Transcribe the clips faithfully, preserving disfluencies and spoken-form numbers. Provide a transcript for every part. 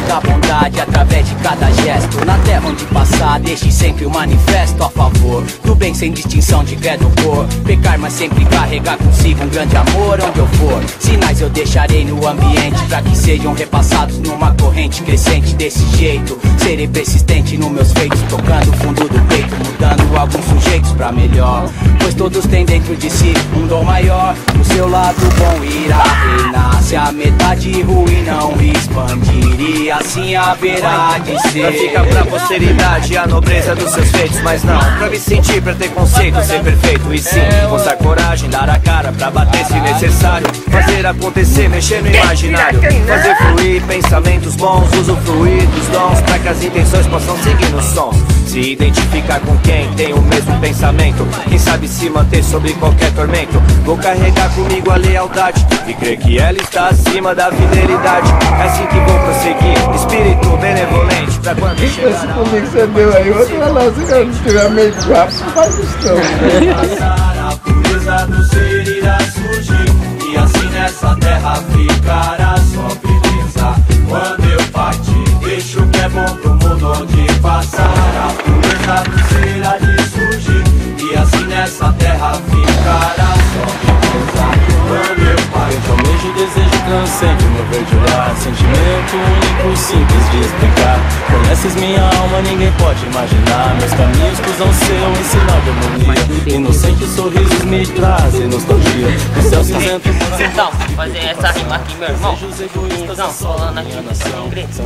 da bondade através de cada gesto. Na terra onde passar, deixe sempre o manifesto a favor do bem sem distinção de credo ou cor. Pecar, mas sempre carregar consigo um grande amor onde eu for. Sinais eu deixarei no ambiente pra que sejam repassados numa corrente crescente. Desse jeito, serei persistente nos meus feitos, tocando o fundo do peito, mudando alguns sujeitos pra melhor. Pois todos têm dentro de si um dom maior. O seu lado bom irá reinar. Se a metade ruim não expandir, e assim haverá de ser. Pra ficar pra posteridade a nobreza dos seus feitos, mas não pra me sentir preconceito, ser perfeito. E sim, mostrar coragem, dar a cara pra bater se necessário. Fazer acontecer, mexer no imaginário. Fazer fluir pensamentos bons, usufruir dos dons pra que as intenções possam seguir nos sons. Se identificar com quem tem o mesmo pensamento, quem sabe se manter sobre qualquer tormento. Vou carregar comigo a lealdade e crer que ela está acima da fidelidade. É assim que vou prosseguir, espírito benevolente, pra quando chegar. Esse pulinho que você deu aí, outro relógio, se eu não estiver meio rápido, faz questão. A pureza do ser irá surgir, e assim nessa terra ficará só beleza. Quando eu partir, deixo o que é bom pro mundo onde passar. A pureza do ser há de surgir, e assim nessa terra ficará só beleza. Quando eu partir, eu almejo, desejo, transcende meu verde olhar. Sentimento único, simples de explicar. Conheces minha alma, ninguém pode imaginar. Meus caminhos cruzam seu, em sinal de harmonia. Inocentes sorrisos me trazem nostalgia. O céu cinzento. Então, fazer essa rima aqui, meu irmão. Então, falando aqui nessa igreja.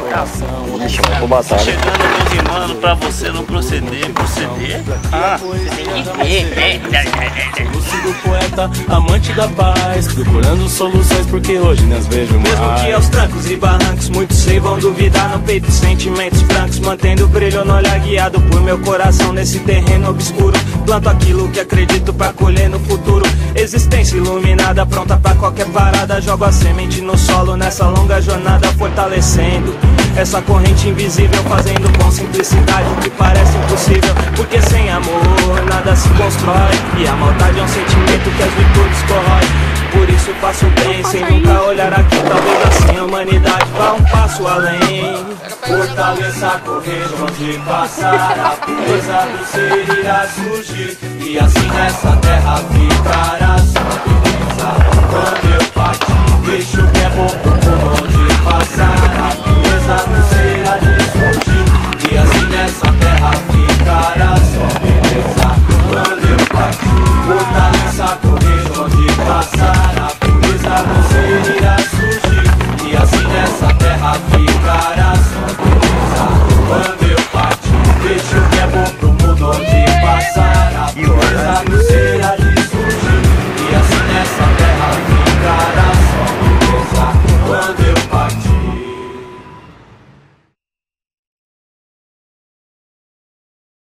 Vou batalha. Chegando rimando pra você não proceder, proceder? Ah, você tem que ver, né? Lúcido poeta, amante da paz, procurando soluções porque hoje não as vejo mais. Mesmo que aos trancos e barrancos, muitos sei vão duvidar. No peito sentimentos francos, mantendo o brilho no olhar, guiado por meu coração nesse terreno obscuro. Planto aquilo que acredito pra colher no futuro. Existência iluminada, pronta pra qualquer parada. Jogo a semente no solo nessa longa jornada, fortalecendo essa corrente invisível, fazendo com simplicidade o que parece impossível. Porque sem amor nada se constrói, e a maldade é um sentimento que as virtudes corrói. Por isso faço bem, sem nunca olhar aqui. Talvez assim a humanidade vá um passo além. fortaleça a correr onde passar. A pureza do ser irá surgir, e assim nessa terra ficará só beleza.